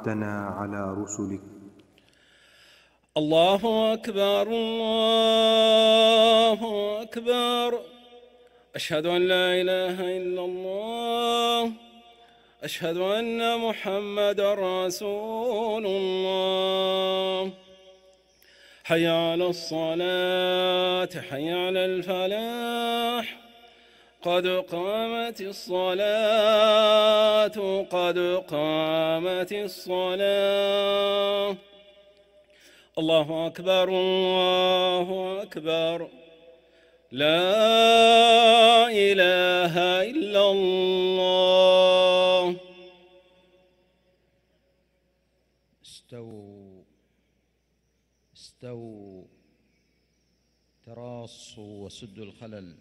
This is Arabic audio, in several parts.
أنعمتنا على رسلك. الله أكبر الله أكبر. أشهد أن لا إله إلا الله. أشهد أن محمدًا رسول الله. حي على الصلاة حي على الفلاح. قد قامت الصلاة قد قامت الصلاة. الله أكبر الله أكبر. لا إله إلا الله. استووا استووا، تراصوا وسدوا الخلل.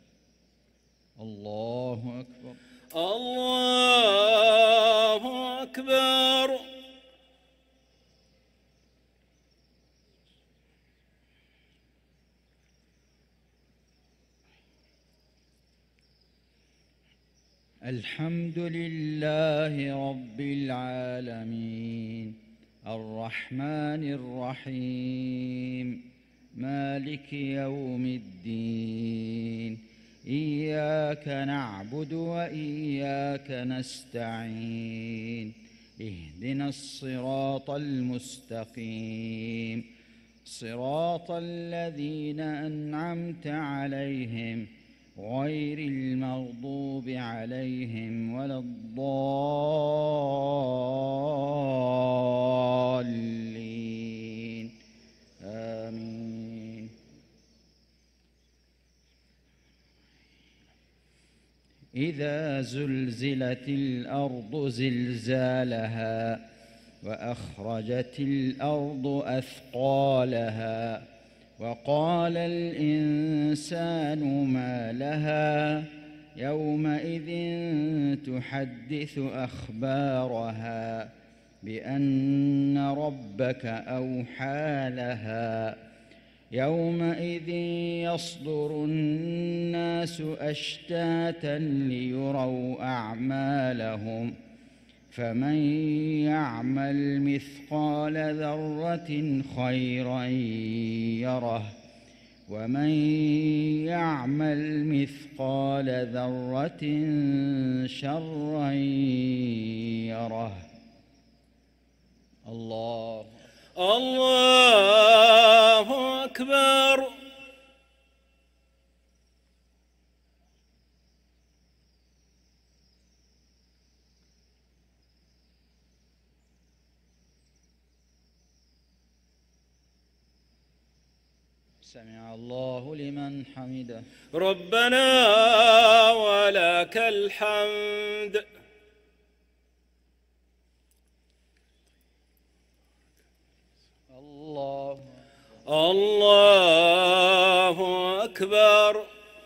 الله أكبر الله أكبر. الحمد لله رب العالمين الرحمن الرحيم مالك يوم الدين. إياك نعبد وإياك نستعين. اهدنا الصراط المستقيم صراط الذين أنعمت عليهم غير المغضوب عليهم ولا الضالين. آمين. إذا زلزلت الأرض زلزالها وأخرجت الأرض أثقالها وقال الإنسان ما لها يومئذ تحدث أخبارها بأن ربك أوحى لها. يومئذ يصدر الناس أشتاتا ليروا أعمالهم فمن يعمل مثقال ذرة خيرا يره ومن يعمل مثقال ذرة شرا يره. الله الله أكبر. سمع الله لمن حمده. ربنا ولك الحمد. الله الله أكبر.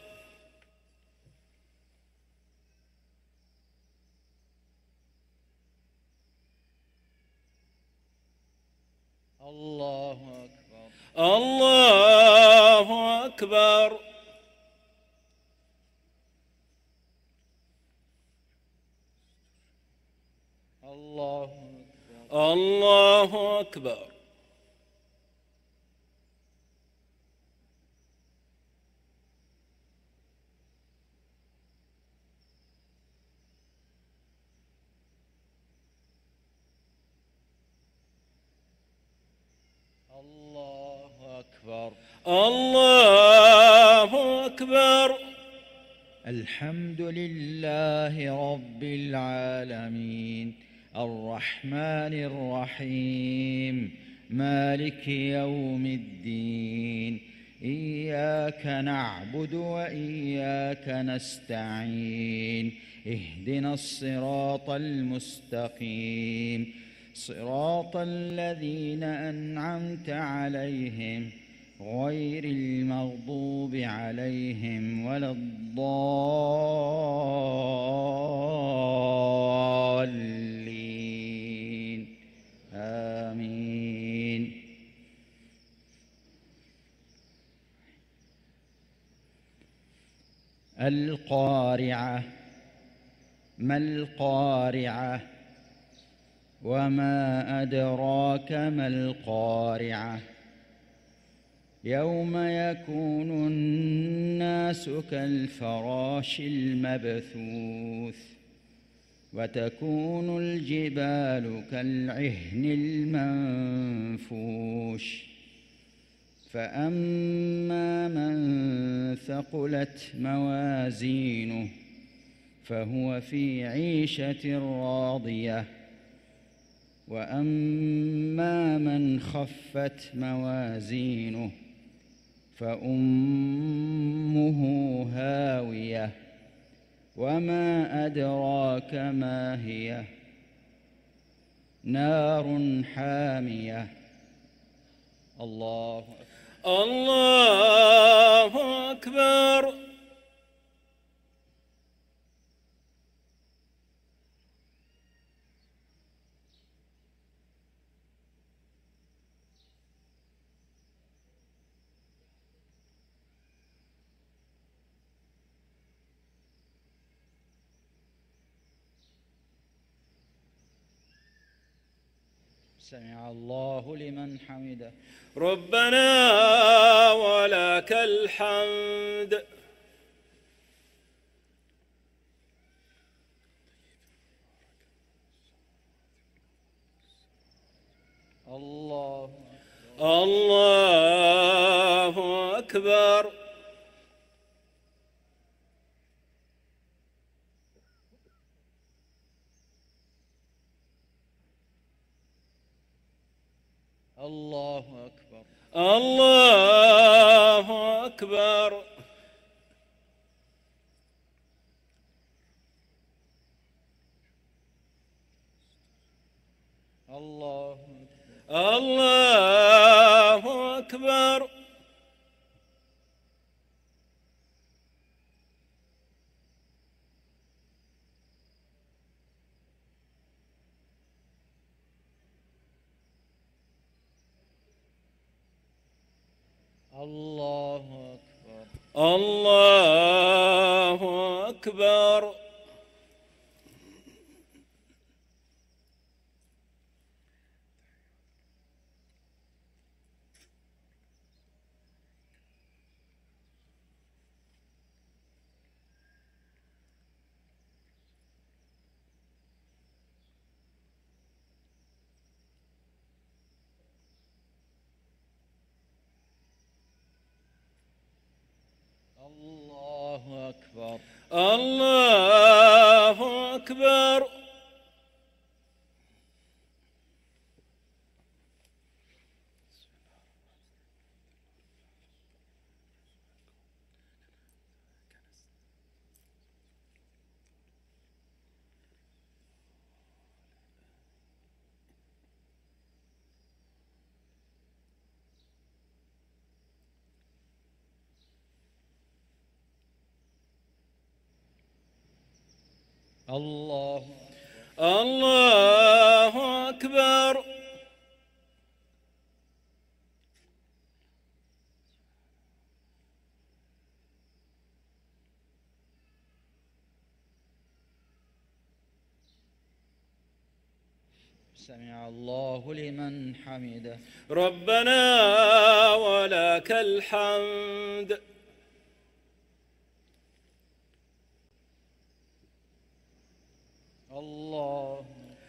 الله أكبر. الله أكبر. الله أكبر. الله أكبر. الله أكبر. الله أكبر. الحمد لله رب العالمين الرحمن الرحيم مالك يوم الدين. إياك نعبد وإياك نستعين. اهدنا الصراط المستقيم صراط الذين أنعمت عليهم غير المغضوب عليهم ولا الضالين. آمين. القارعة. ما القارعة؟ وما أدراك ما القارعة يوم يكون الناس كالفراش المبثوث وتكون الجبال كالعهن المنفوش فأما من ثقلت موازينه فهو في عيشة راضية وأما من خفت موازينه فأمه هاوية وما أدراك ما هي نار حامية. الله أكبر. الله أكبر. سمع الله لمن حمده. ربنا ولك الحمد. الله أكبر. الله أكبر. الله أكبر. الله أكبر. الله أكبر. الله أكبر. الله أكبر. الله أكبر. الله أكبر. سمع الله لمن حمده. ربنا ولك الحمد. الله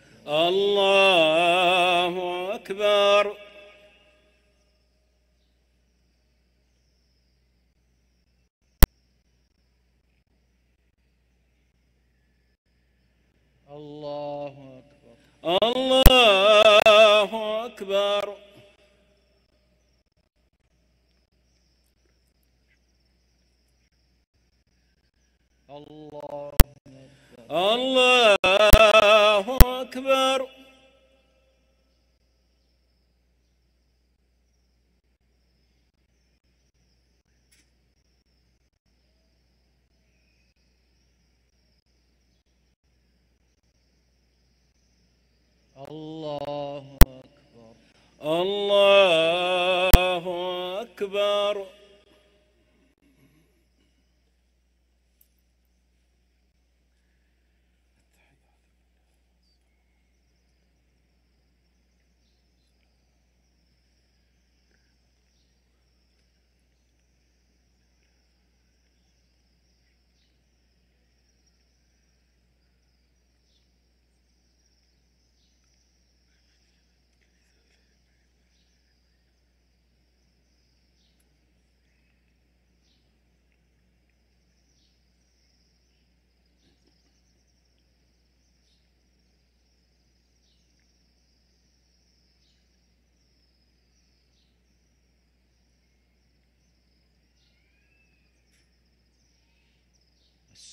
أكبر. الله أكبر. الله أكبر. الله أكبر. الله أكبر. الله أكبر.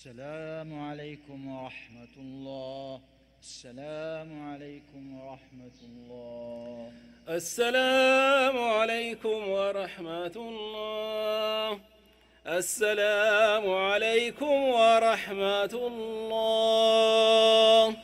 السلام عليكم ورحمة الله. السلام عليكم ورحمة الله. السلام عليكم ورحمة الله. السلام عليكم ورحمة الله.